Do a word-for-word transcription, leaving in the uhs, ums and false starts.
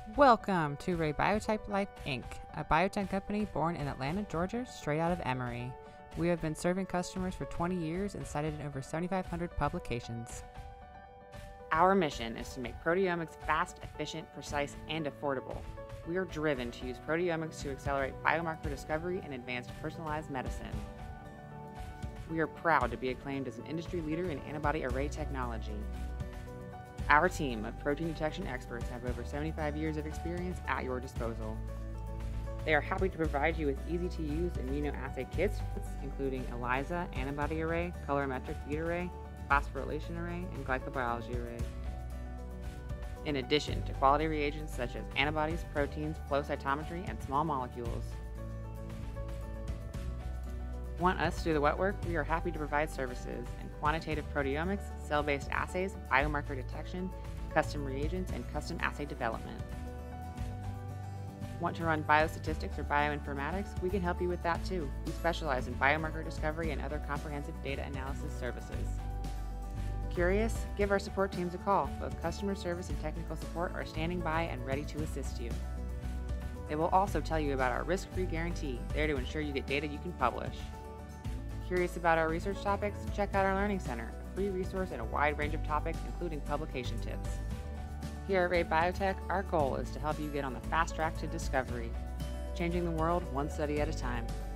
Welcome to RayBiotech Life Incorporated, a biotech company born in Atlanta, Georgia, straight out of Emory. We have been serving customers for twenty years and cited in over seventy-five hundred publications. Our mission is to make proteomics fast, efficient, precise, and affordable. We are driven to use proteomics to accelerate biomarker discovery and advance personalized medicine. We are proud to be acclaimed as an industry leader in antibody array technology. Our team of protein detection experts have over seventy-five years of experience at your disposal. They are happy to provide you with easy-to-use immunoassay kits, including ELISA, antibody array, colorimetric bead array, phosphorylation array, and glycobiology array. In addition to quality reagents such as antibodies, proteins, flow cytometry, and small molecules. Want us to do the wet work? We are happy to provide services in quantitative proteomics, cell-based assays, biomarker detection, custom reagents, and custom assay development. Want to run biostatistics or bioinformatics? We can help you with that too. We specialize in biomarker discovery and other comprehensive data analysis services. Curious? Give our support teams a call. Both customer service and technical support are standing by and ready to assist you. They will also tell you about our risk-free guarantee, there to ensure you get data you can publish. Curious about our research topics? Check out our Learning Center, a free resource in a wide range of topics, including publication tips. Here at RayBiotech, our goal is to help you get on the fast track to discovery, changing the world one study at a time.